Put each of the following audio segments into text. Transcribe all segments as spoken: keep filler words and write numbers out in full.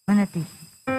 Manatili.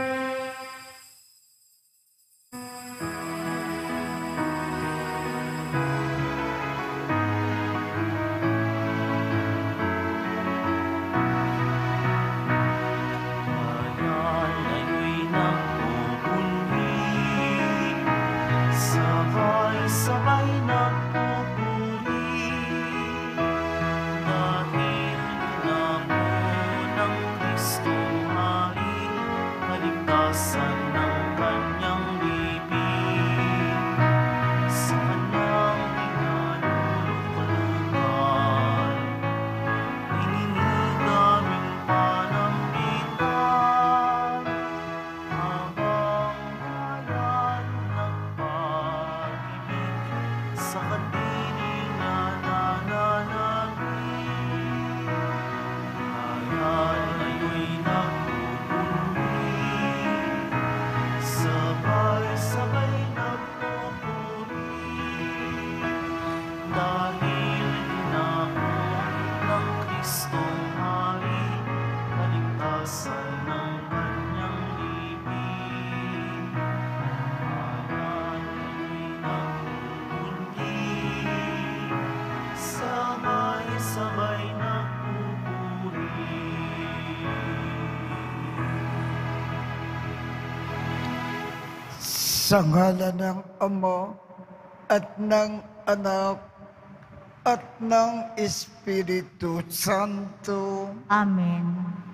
Sa ngalan ng Ama at ng Anak at ng Espiritu Santo. Amen.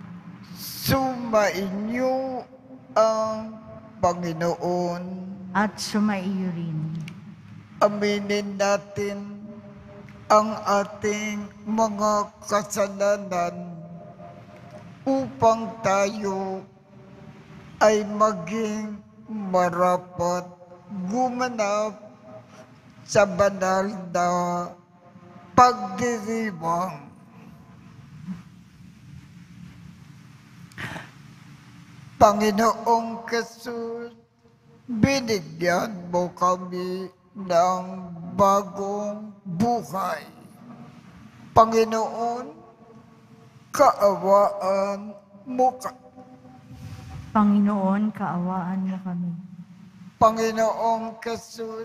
Sumainyo ang Panginoon. At sumaiyo rin. Aminin natin ang ating mga kasalanan upang tayo ay maging marapat gumanap sa banal na pagdiriwang. Panginoong Jesus, binigyan mo kami ng bagong buhay. Panginoon, kaawaan mo kami. Panginoon, kaawaan mo kami. Panginoong Jesus,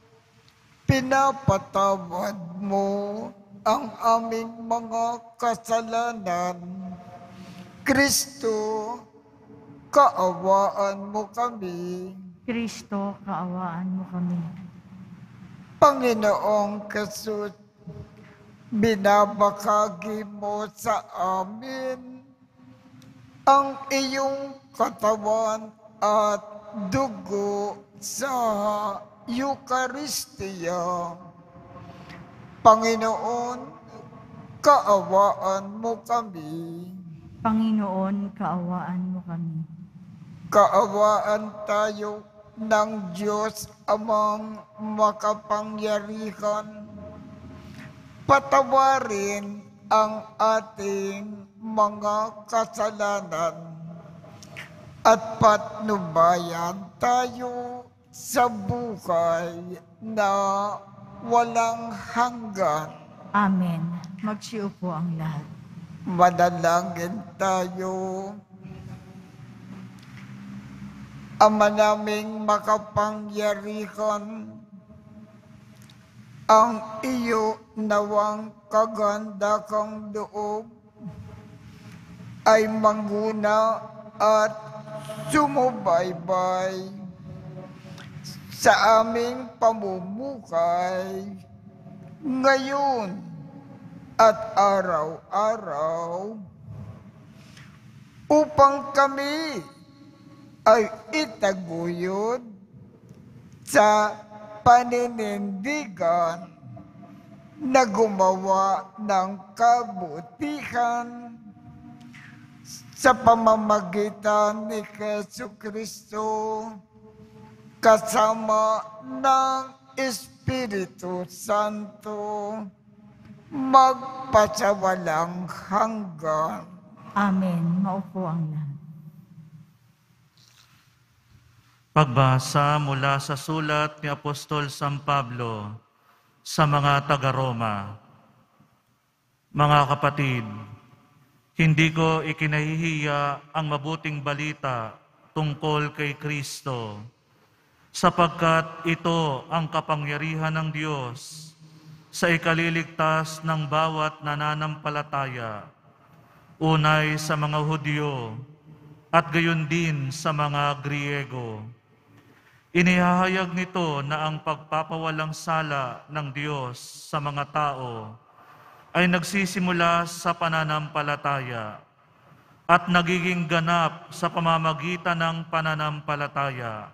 pinapatawad mo ang aming mga kasalanan. Kristo, kaawaan mo kami. Kristo, kaawaan mo kami. Panginoong Jesus, binabakagi mo sa amin ang iyong katawan at dugo sa Eucharistia. Panginoon, kaawaan mo kami. Panginoon, kaawaan mo kami. Kaawaan tayo ng Diyos Amang makapangyarihan. Patawarin ang ating mga kasalanan at patnubayan tayo sa buhay na walang hanggan. Amen. Magsiupo ang lahat. Manalangin tayo. Ama naming makapangyarihan, ang iyo nawang kaganda kang loob ay manguna at sumubaybay sa aming pamumuhay ngayon at araw-araw upang kami ay itaguyod sa paninindigan na gumawa ng kabutihan sa pamamagitan ni Jesucristo kasama ng Espiritu Santo magpasawalang hanggan. Amen. Maupo ang lahat. Pagbasa mula sa sulat ni Apostol San Pablo sa mga taga-Roma. Mga kapatid, Hindi ko ikinahihiya ang mabuting balita tungkol kay Kristo, sapagkat ito ang kapangyarihan ng Diyos sa ikaliligtas ng bawat nananampalataya, unay sa mga Hudyo at gayon din sa mga Griego. Inihahayag nito na ang pagpapawalang sala ng Diyos sa mga tao ay nagsisimula sa pananampalataya at nagiging ganap sa pamamagitan ng pananampalataya.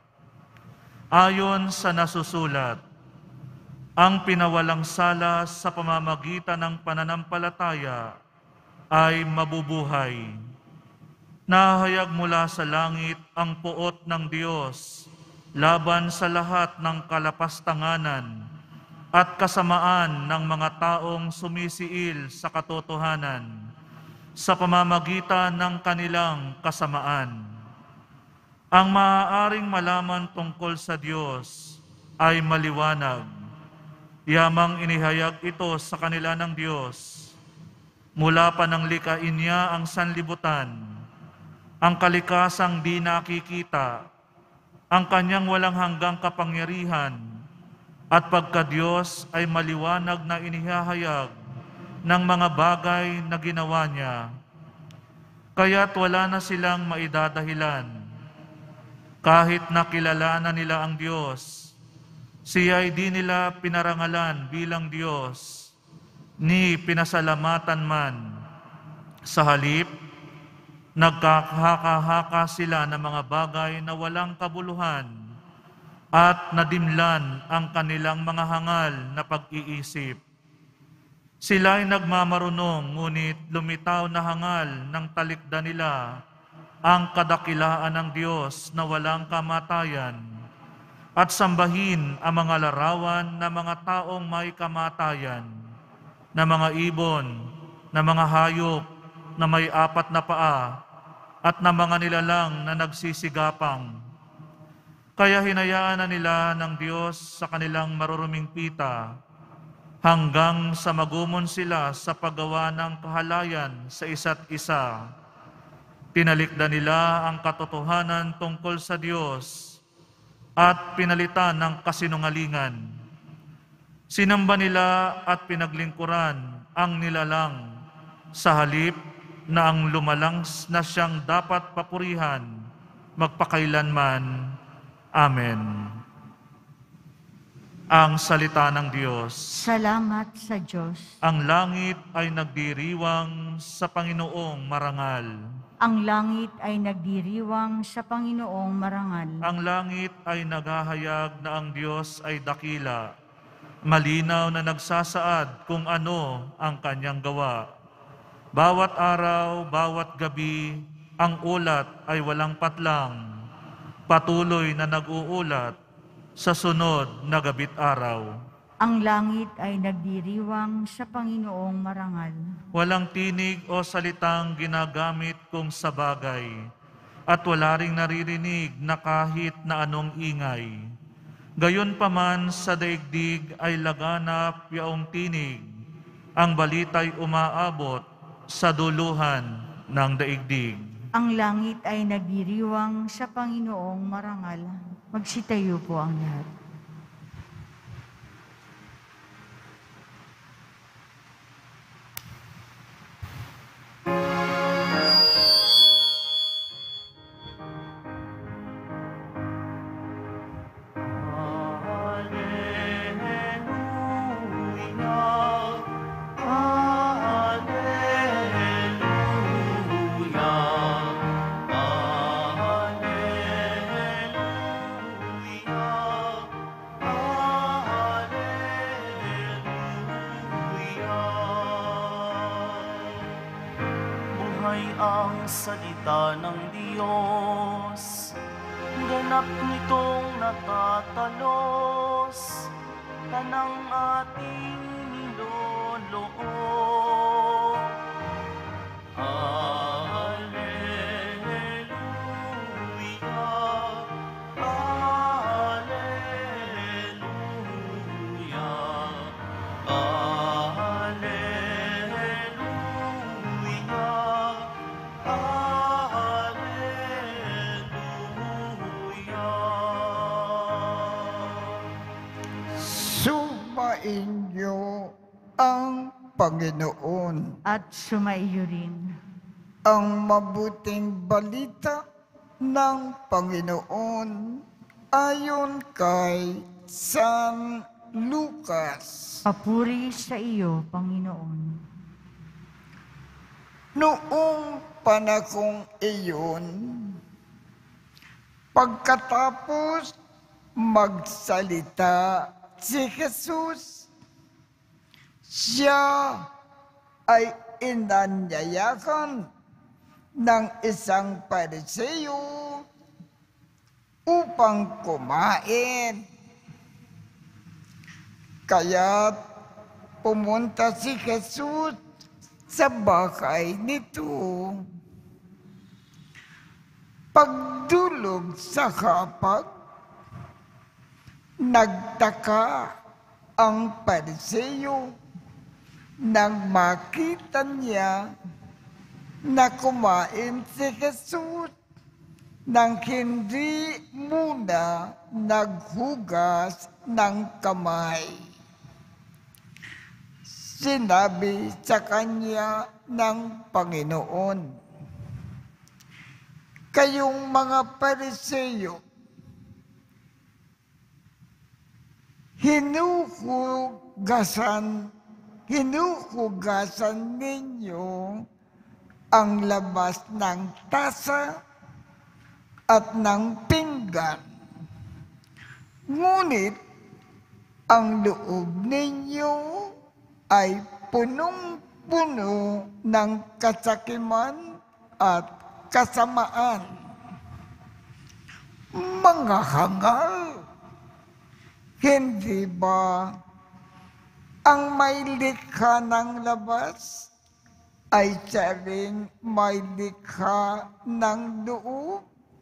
Ayon sa nasusulat, ang pinawalang sala sa pamamagitan ng pananampalataya ay mabubuhay. Nahayag mula sa langit ang puot ng Diyos laban sa lahat ng kalapastanganan at kasamaan ng mga taong sumisiil sa katotohanan sa pamamagitan ng kanilang kasamaan. Ang maaaring malaman tungkol sa Diyos ay maliwanag. Yamang inihayag ito sa kanila ng Diyos. Mula pa nang likain niya ang sanlibutan, ang kalikasang di nakikita, ang kanyang walang hanggang kapangyarihan, at pagka-Diyos ay maliwanag na inihahayag ng mga bagay na ginawa niya. Kaya't wala na silang maidadahilan. Kahit nakilala na nila ang Diyos, siya ay di nila pinarangalan bilang Diyos, ni pinasalamatan man. Sa halip, nagkakahaka-haka sila ng mga bagay na walang kabuluhan at nadimlan ang kanilang mga hangal na pag-iisip. Sila ay nagmamarunong, ngunit lumitaw na hangal ng talikda nila ang kadakilaan ng Diyos na walang kamatayan at sambahin ang mga larawan ng mga taong may kamatayan, na mga ibon, na mga hayop, na may apat na paa, at na mga nilalang na nagsisigapang. Kaya hinayaan na nila ng Diyos sa kanilang maruruming pita hanggang sa magumon sila sa paggawa ng kahalayan sa isa't isa. Tinalikda nila ang katotohanan tungkol sa Diyos at pinalitan ng kasinungalingan. Sinamba nila at pinaglingkuran ang nilalang sa halip na ang lumalang na siyang dapat papurihan magpakailanman. Amen. Ang salita ng Diyos. Salamat sa Diyos. Ang langit ay nagdiriwang sa Panginoong marangal. Ang langit ay nagdiriwang sa Panginoong marangal. Ang langit ay naghahayag na ang Diyos ay dakila. Malinaw na nagsasaad kung ano ang kanyang gawa. Bawat araw, bawat gabi, ang ulat ay walang patlang. Patuloy na nag-uulat sa sunod na gabit araw. Ang langit ay nagdiriwang sa Panginoong marangal. Walang tinig o salitang ginagamit kung sa bagay, at wala ring naririnig na kahit na anong ingay. Gayunpaman sa daigdig ay laganap yaong tinig, ang balita'y umaabot sa duluhan ng daigdig. Ang langit ay nagdiriwang sa Panginoong marangal. Magsitayo po ang lahat. Ang salita ng Diyos, ganap nitong natatalos, tanang ating niloloob. Alleluia, Alleluia, Alleluia. inyo ang Panginoon. At sumaiyo rin. Ang mabuting balita ng Panginoon ayon kay San Lucas. Papuri sa iyo, Panginoon. Noong panahong iyon, pagkatapos magsalita si Jesus, siya ay inanyayakan ng isang Pariseo upang kumain. Kaya pumunta si Jesus sa bahay nito. Pagdulog sa hapag, nagtaka ang Pariseo nang makita niya na kumain si Jesus nang hindi muna naghugas ng kamay. Sinabi sa kanya ng Panginoon, "Kayong mga Pariseo, hinuhugasan, hinuhugasan ninyo ang labas ng tasa at ng pinggan. Ngunit ang loob ninyo ay punong-puno ng kasakiman at kasamaan. Mga hangal, hindi ba ang may likha ng labas ay siya ring may likha ng loob?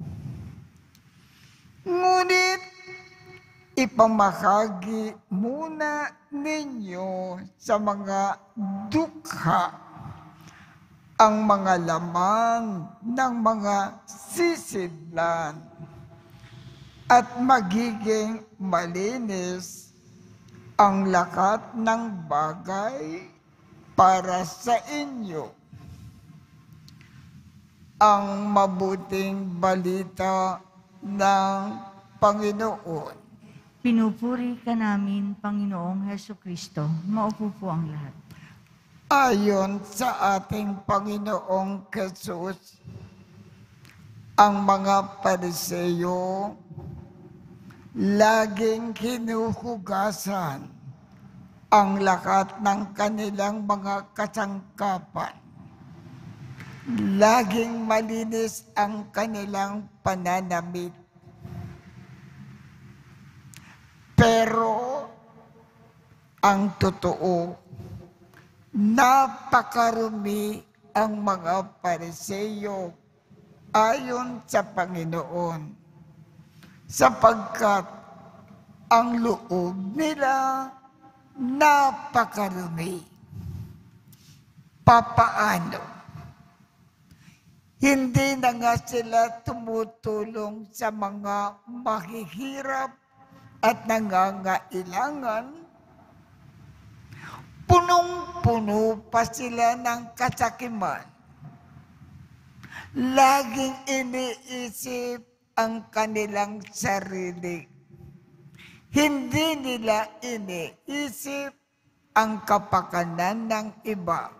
Ngunit ipamahagi muna ninyo sa mga dukha ang mga laman ng mga sisidlan at magiging malinis ang lahat ng bagay para sa inyo." Ang mabuting balita ng Panginoon. Pinupuri ka namin, Panginoong Hesukristo. Maupo po ang lahat. Ayon sa ating Panginoong Jesus, ang mga Pariseo laging hinuhugasan ang lahat ng kanilang mga kasangkapan. Laging malinis ang kanilang pananamit. Pero ang totoo, napakarumi ang mga Pariseo ayon sa Panginoon, sapagkat ang loob nila napakarumi. Papaano? Hindi na nga sila tumutulong sa mga mahihirap at nangangailangan. Punong-puno pa sila ng kasakiman. Laging iniisip ang kanilang sarili. Hindi nila iniisip ang kapakanan ng iba.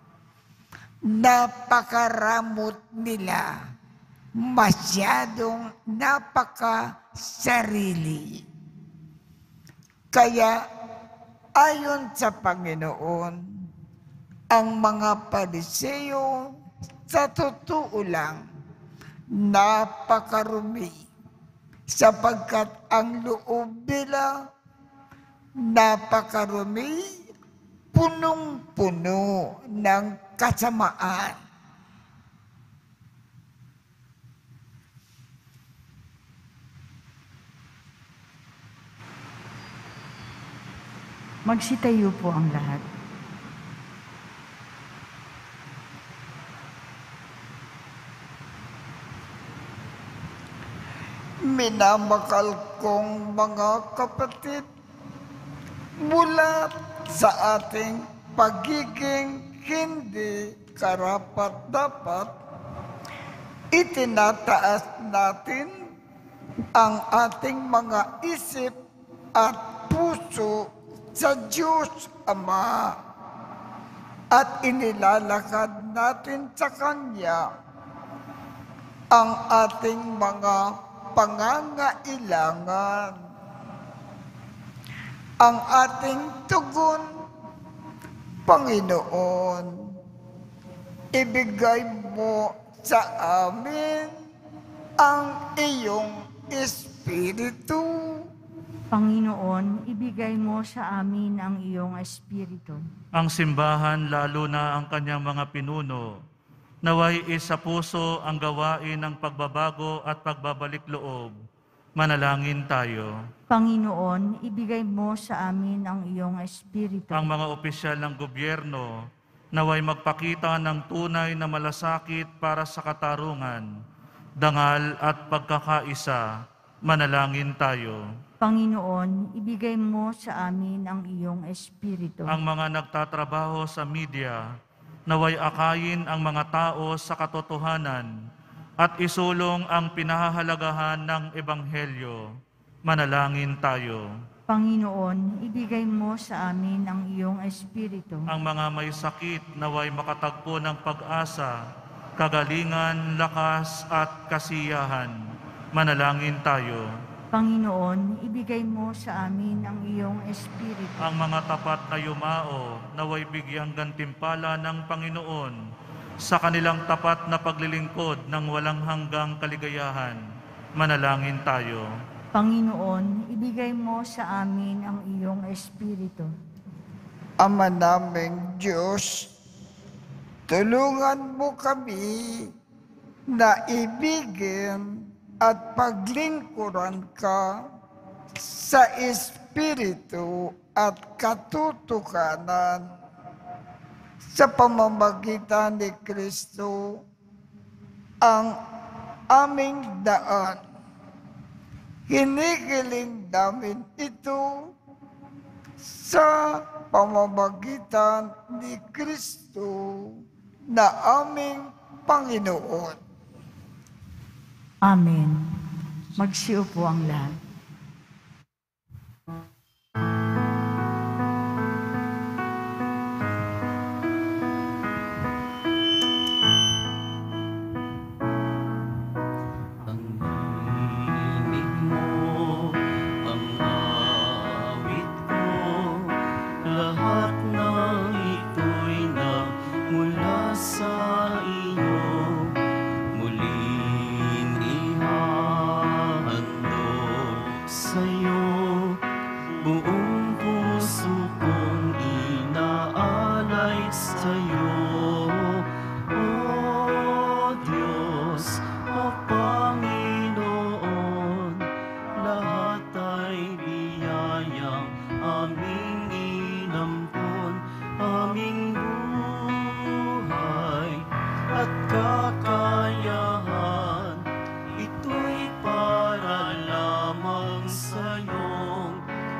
Napakaramot nila. Masyadong napakasarili. Kaya ayon sa Panginoon, ang mga Pariseo sa totoo lang napakarumi, sapagkat ang loob nila napakarumi, punong-puno ng kasamaan. Magsitayo po ang lahat. Minamakal kong mga kapatid, mula sa ating pagiging hindi karapat-dapat, itinataas natin ang ating mga isip at puso sa Diyos Ama at inilalakad natin sa Kanya ang ating mga pangangailangan. Ang ating tugon, Panginoon, ibigay mo sa amin ang iyong Espiritu. Panginoon, ibigay mo sa amin ang iyong Espiritu. Ang simbahan, lalo na ang kanyang mga pinuno, naway isa puso ang gawain ng pagbabago at pagbabalik loob. Manalangin tayo. Panginoon, ibigay mo sa amin ang iyong Espiritu. Ang mga opisyal ng gobyerno, naway magpakita ng tunay na malasakit para sa katarungan, dangal at pagkakaisa. Manalangin tayo. Panginoon, ibigay mo sa amin ang iyong Espiritu. Ang mga nagtatrabaho sa media, naway akayin ang mga tao sa katotohanan at isulong ang pinahahalagahan ng Ebanghelyo. Manalangin tayo. Panginoon, ibigay mo sa amin ang iyong Espiritu. Ang mga may sakit, naway makatagpo ng pag-asa, kagalingan, lakas at kasiyahan. Manalangin tayo. Panginoon, ibigay mo sa amin ang iyong Espiritu. Ang mga tapat na yumao, naway bigyang gantimpala ng Panginoon sa kanilang tapat na paglilingkod ng walang hanggang kaligayahan. Manalangin tayo. Panginoon, ibigay mo sa amin ang iyong Espiritu. Ama naming Diyos, tulungan mo kami na ibigin at paglingkuran ka sa Espiritu at katutukanan sa pamamagitan ni Kristo ang aming daan. Hinihiling namin ito sa pamamagitan ni Kristo na aming Panginoon. Amen. Magsiupo ang lahat. Ang himig mo, ang awit ko, lahat ng ito'y nagmula sa iyo. Muling ihahandog sa'yo, buong puso kong inaalay sa'yo. O Diyos, o Panginoon, lahat ay biyayang aming inampon, aming buhay at kakayahan, ito'y para lamang sa iyong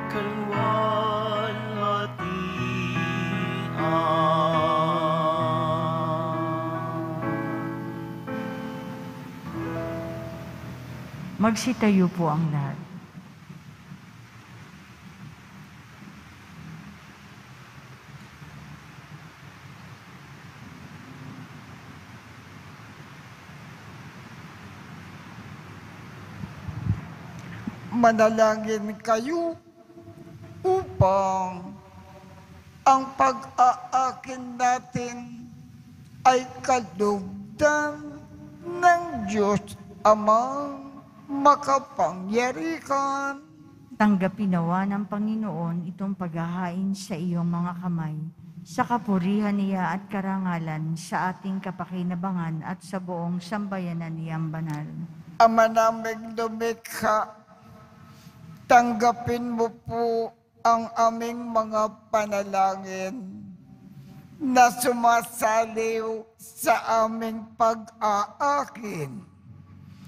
kalwalhatian. Magsitayo po ang lahat. Manalangin kayo upang ang pag-aakin natin ay kalugdan ng Diyos Amang makapangyarihan. Tanggapin nawa ng Panginoon itong paghahain sa iyong mga kamay, sa kapurihan niya at karangalan, sa ating kapakinabangan at sa buong sambayanan niyang banal. Ama naming lumikha, tanggapin mo po ang aming mga panalangin na sumasaliw sa aming pag-aakin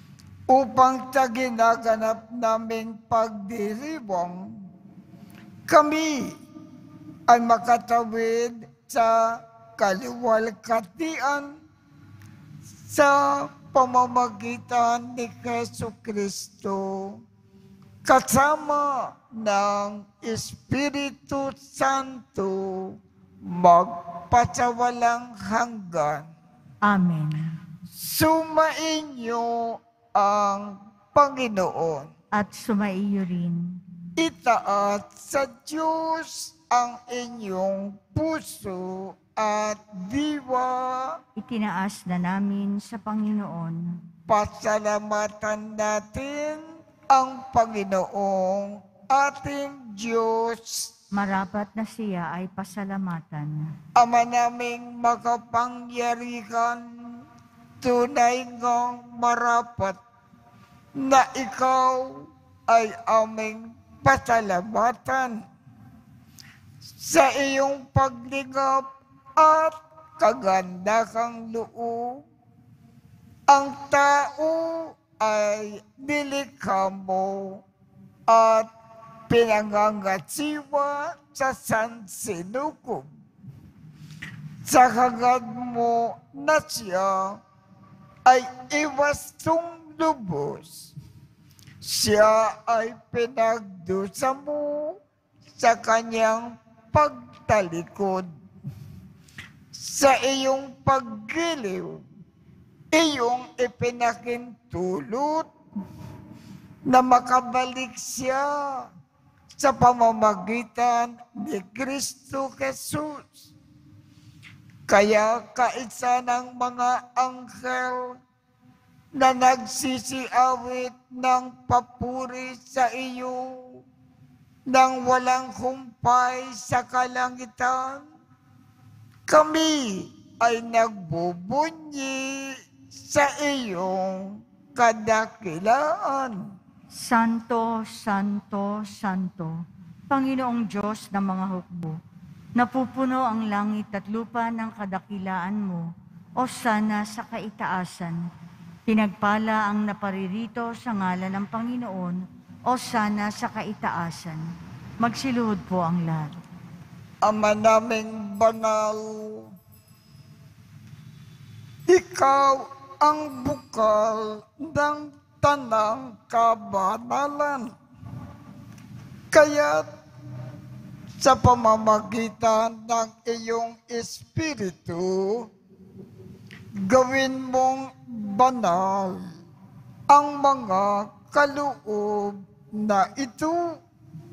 upang sa ginaganap naming pagdiriwang kami ay makatawid sa kaliwalhatian sa pamamagitan ni Jesu Kristo, kasama ng Espiritu Santo, magpasawalang hanggan. Amen. Sumainyo ang Panginoon. At sumaiyo rin. Itaat sa Diyos ang inyong puso at diwa. Itinaas na namin sa Panginoon. Pasalamatan natin ang Panginoong ating Diyos. Marapat na siya ay pasalamatan. Ama naming makapangyarihan, tunay ngang marapat na ikaw ay aming pasalamatan sa iyong paglingap at kagandahang loob. Ang tao ay nilikha mo at pinangangasiwa sa sansinukob. Sa hangad mo na siya ay iwastong lubos. Siya ay pinagdusa mo sa kanyang pagtalikod. Sa iyong paggiliw, iyong ipinakintulot na makabalik siya sa pamamagitan ni Kristo Jesus. Kaya kaisa ng mga anghel na nagsisiawit ng papuri sa iyo nang walang humpay sa kalangitan, kami ay nagbubunyi sa iyong kadakilaan. Santo, Santo, Santo, Panginoong Diyos ng mga hukbo, napupuno ang langit at lupa ng kadakilaan mo, o sana sa kaitaasan. Pinagpala ang naparirito sa ngalan ng Panginoon, o sana sa kaitaasan. Magsiluhod po ang lahat. Ama naming banal, ikaw ang bukal ng tanang kabanalan. Kaya sa pamamagitan ng iyong Espiritu, gawin mong banal ang mga kaloob na ito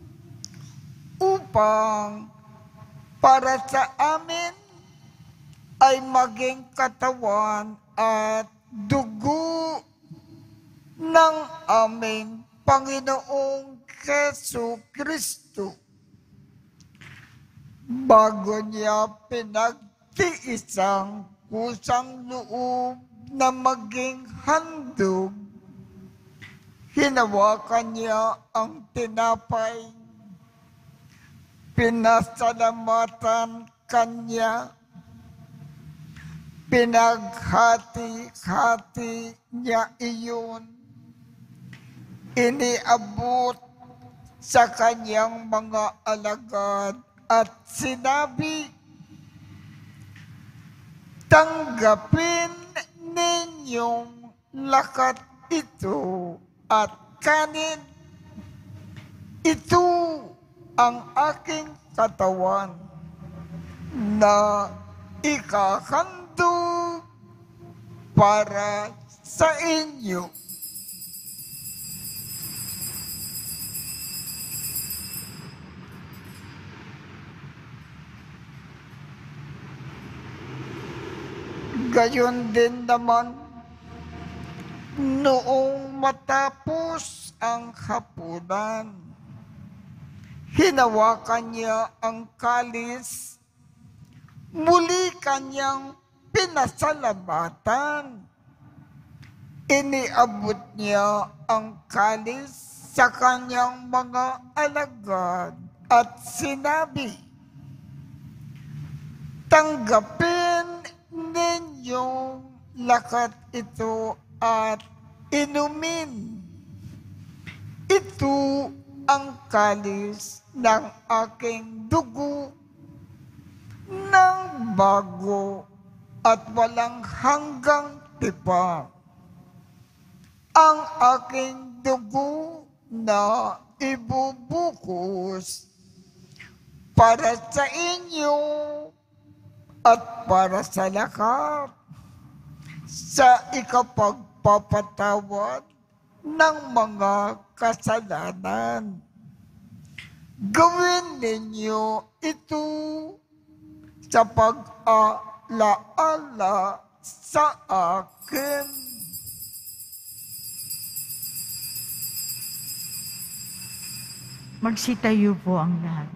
upang para sa amin ay maging katawan at dugo ng aming Panginoong Jesu Kristo. Bago niya pinagtiisang kusang loob na maging handog, hinawakan niya ang tinapay, pinasalamatan kanya, pinaghati-hati niya iyon, iniabot sa kanyang mga alagad at sinabi, tanggapin ninyong lakat ito at kanin. Ito ang aking katawan na ikahandog para sa inyo. Gayon din naman, noong matapos ang hapunan, hinawakan niya ang kalis, muli kanyang pinasalamatan. Iniabot niya ang kalis sa kanyang mga alagad at sinabi, tanggapin ninyong lakat ito at inumin. Ito ang kalis ng aking dugo ng bago at walang hanggang tipan. Ang aking dugo na ibubukos para sa inyo at para sa lahat sa ikapagpapatawad ng mga kasalanan. Gawin ninyo ito sa pag-alaala sa akin. Magsitayo po ang lahat.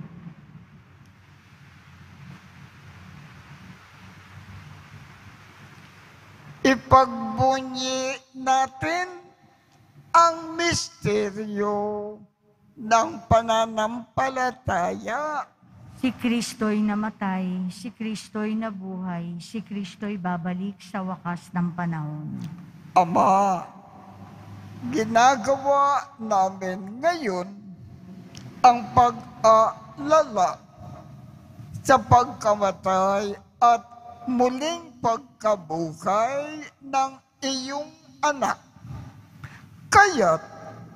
Ipagbunyi natin ang misteryo ng pananampalataya. Si Kristo'y namatay, si Kristo'y nabuhay, si Kristo'y babalik sa wakas ng panahon. Ama, ginagawa namin ngayon ang pag-alala sa pagkamatay at muling pagkabuhay ng iyong anak. Kaya't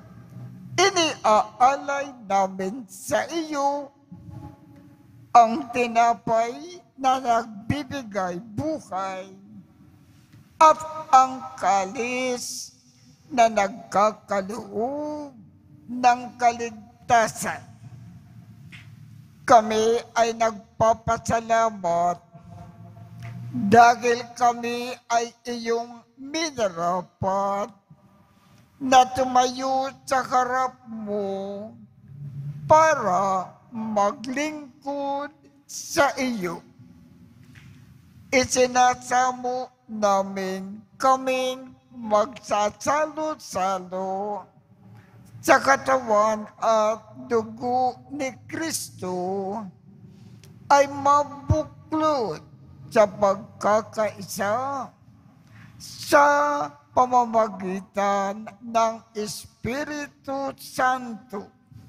iniaalay namin sa iyo ang tinapay na nagbibigay buhay at ang kalis na nagkakaloob ng kaligtasan. Kami ay nagpapasalamat dahil kami ay iyong minarapat na tumayo sa harap mo para maglingkod sa iyo. Isinasamo namin kaming magsasalo-salo sa katawan at dugo ni Kristo ay mabuklod sa pagkakaisa sa pamamagitan ng Espiritu Santo.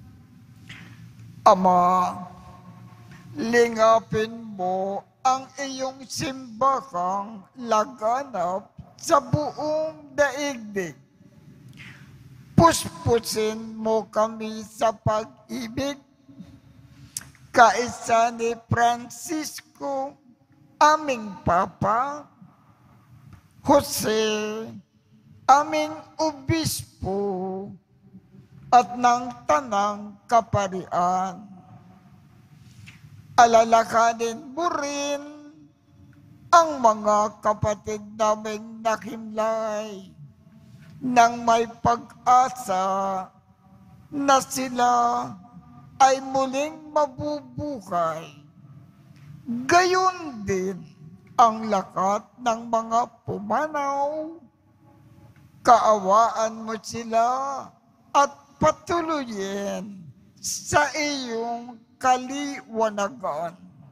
Ama, lingapin mo ang iyong simbahang laganap sa buong daigdig. Puspusin mo kami sa pag-ibig, kaisa ni Francisco, aming Papa, Jose, aming Obispo, at ng Tanang Kaparian. Alalakanin mo rin ang mga kapatid naming nakimlay nang may pag-asa na sila ay muling mabubuhay. Gayon din ang lakat ng mga pumanaw. Kaawaan mo sila at patuloyin sa iyong kaliwanagan.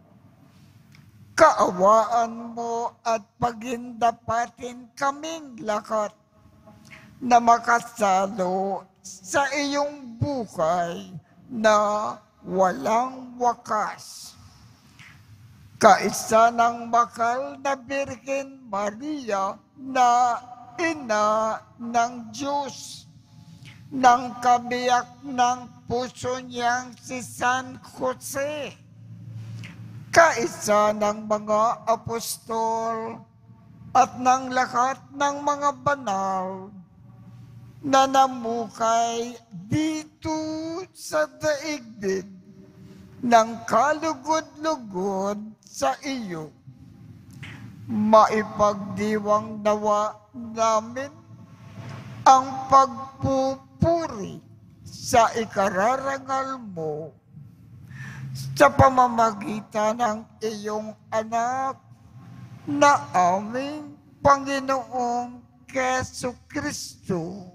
Kaawaan mo at pagindapatin kaming lahat na makasalo sa iyong buhay na walang wakas. Kaisa ng makal na Birhen Maria na ina ng Diyos, ng kabiyak ng puso niyang si San Jose, kaisa ng mga apostol at ng lahat ng mga banal na namukay dito sa daigdig ng kalugod-lugod sa iyo. Maipagdiwang nawa namin ang pagpupuri sa ikararangal mo sa pamamagitan ng iyong anak na aming Panginoong Keso Kristo.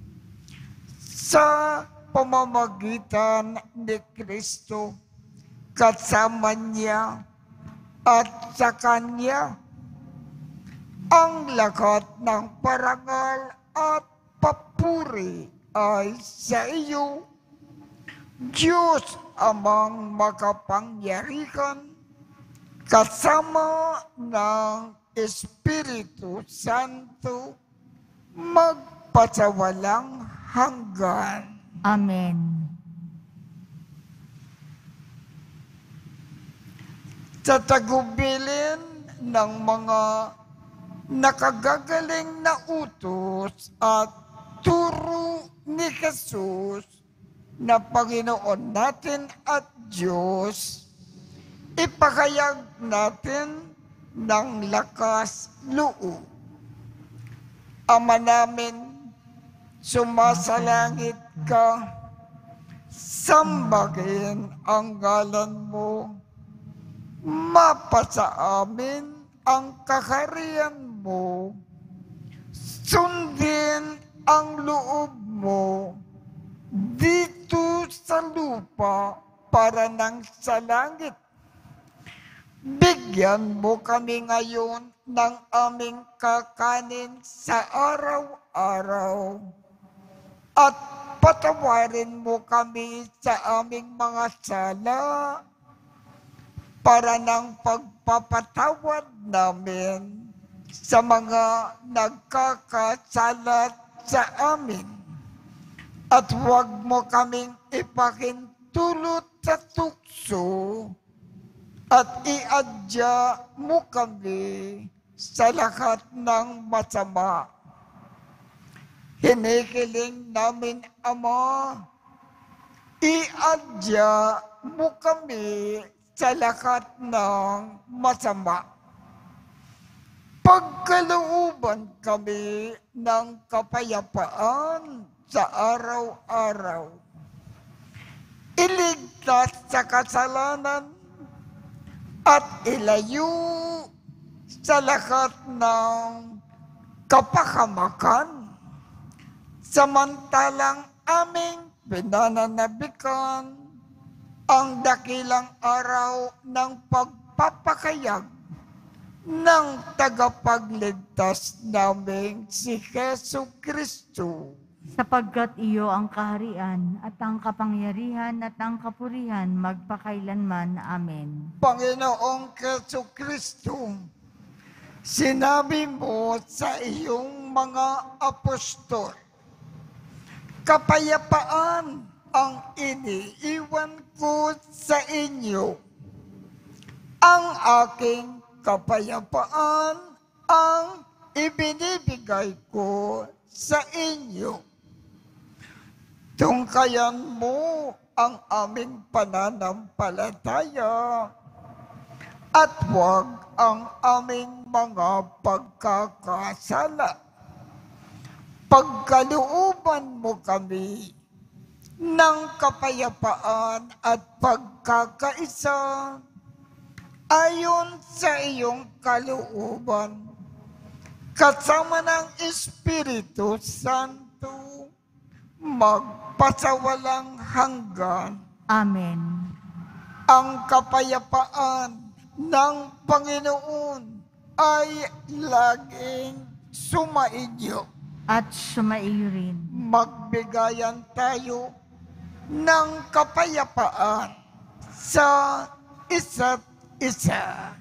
Sa pamamagitan ni Kristo, kasama niya at sa Kanya, ang lahat ng parangal at papuri ay sa iyo Diyos amang makapangyarihan, kasama ng Espiritu Santo, magpasawalang hanggan. Amen. Sa tagubilin ng mga nakagagaling na utos at turo ni Jesus na Panginoon natin at Diyos, ipahayag natin ng lakas loob. Ama namin, sumasalangit ka, sambahin ang ngalan mo, mapasa amin ang kaharian mo, sundin ang loob mo dito sa lupa para nang sa langit. Bigyan mo kami ngayon ng aming kakanin sa araw-araw at patawarin mo kami sa aming mga sala para ng pagpapatawad namin sa mga nagkakasalat sa amin. At huwag mo kaming ipakintulot sa tukso at iadya mo kami sa lahat ng masama. Hinihiling namin, Ama, iadya mo kami sa lahat ng masama. Pagkalooban kami ng kapayapaan sa araw-araw. Iligtas sa kasalanan at ilayo sa lahat ng kapahamakan. Samantalang aming pinananabikan ang dakilang araw ng pagpapakayag ng tagapagligtas naming si Jesu Kristo. Sapagkat iyo ang kaharian at ang kapangyarihan at ang kapurihan magpakailanman. Amen. Panginoong Jesu Kristo, sinabi mo sa iyong mga apostol, kapayapaan ang iniiwan ko sa inyo. Ang aking kapayapaan ang ibinibigay ko sa inyo. Tungkayan mo ang aming pananampalataya at huwag ang aming mga pagkakasala. Pagkalooban mo kami ng kapayapaan at pagkakaisa ayon sa iyong kalooban, kasama ng Espiritu Santo, magpasawalang hanggan. Amen. Ang kapayapaan ng Panginoon ay laging sumainyo. At sumaiyo rin. Magbigayan tayo ng kapayapaan sa isa't isa.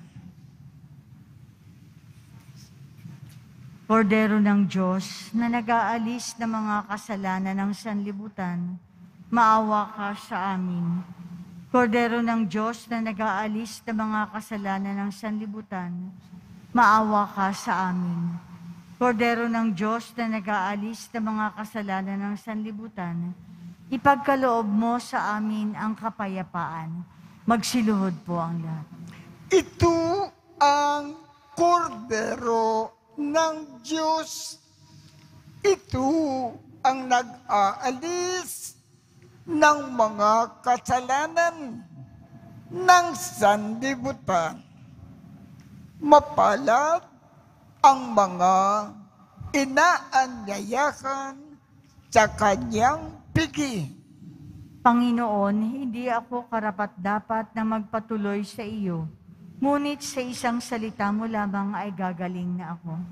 Kordero ng Diyos na nag-aalis ng mga kasalanan ng sanlibutan, maawa ka sa amin. Kordero ng Diyos na nag-aalis ng mga kasalanan ng sanlibutan, maawa ka sa amin. Kordero ng Diyos na nag-aalis ng mga kasalanan ng sanlibutan, ipagkaloob mo sa amin ang kapayapaan. Magsiluhod po ang lahat. Ito ang kordero ng Diyos. Ito ang nag-aalis ng mga kasalanan ng sanlibutan. Mapalad ang mga inaanyayahan sa kanyang pigi. Panginoon, hindi ako karapat-dapat na magpatuloy sa iyo, ngunit sa isang salita mo lamang ay gagaling na ako.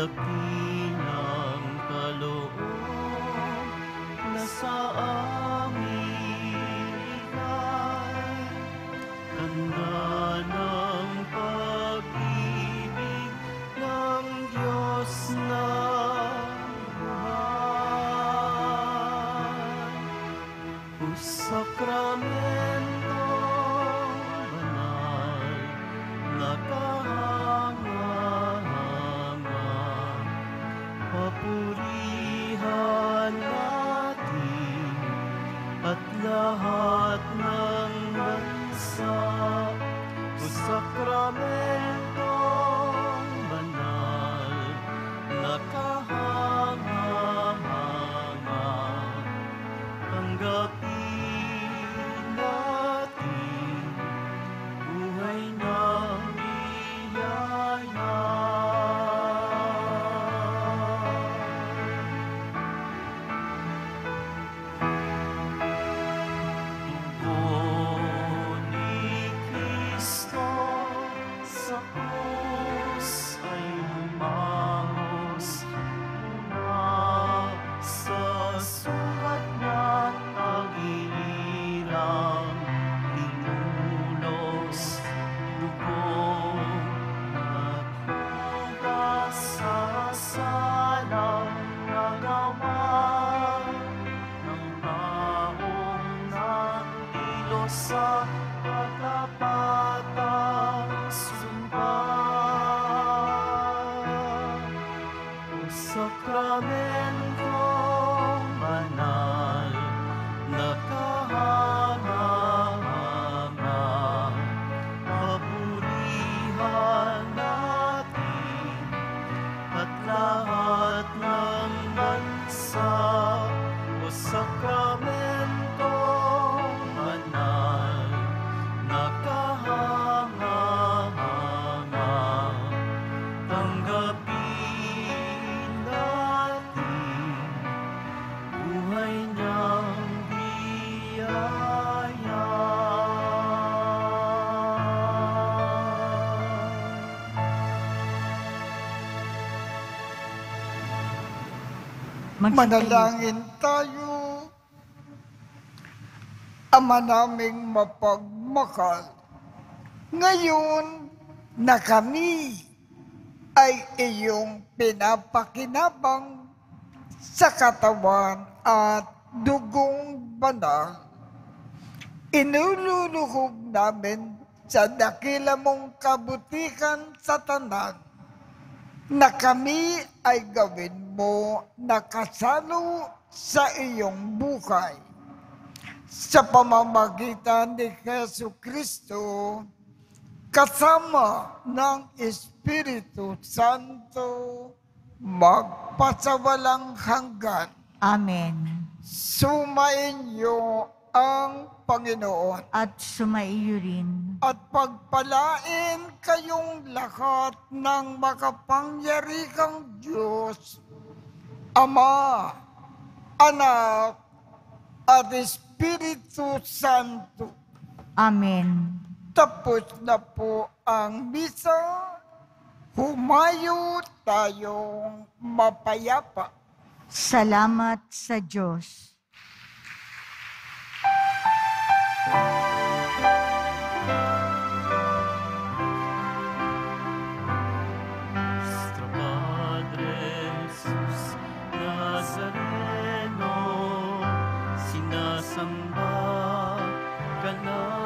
dakilang kaloob na sa amin ika'y tanda ng pag-ibig ng Diyos na buhay. O sakramento banal na kahanga-hanga, papurihan natin at lahat ng bansa. O sakramento banal na kahanga-hanga, tanggapin natin buhay ng biyaya. Dugo ni Kristo sa krus ay humangos mula sa sugat niya't pag-iirang dinulos. Dugong naghugas sa salang nagawa ng taong nagdilo sa katapatang sumpa. O sakramentong banal na kahanga-hanga, papurihan natin at lahat ng bansa. O sakramentong banal na kahanga-hanga, tanggapin natin buhay niyang biyaya. Magsitayo. Manalangin tayo. Ama naming mapagmahal, ngayon na kami ay iyong pinapakinabang sa katawan at dugong banal, inululuhog namin sa dakila mong kabutikan sa tanan na kami ay gawin mo nakasalo sa iyong buhay. Sa pamamagitan ni Jesu Kristo, kasama ng Espiritu Santo, magpasawalang hanggan. Amen. Sumainyo ang Panginoon At sumaiyo rin. at pagpalain kayong lahat ng makapangyarihang Diyos, Ama, Anak, at Espiritu Santo. Amen. Tapos na po ang misa, humayo tayong mapayapa. Salamat sa Diyos. Nuestro Padre Jesus Nazareno, sinasamba ka namin.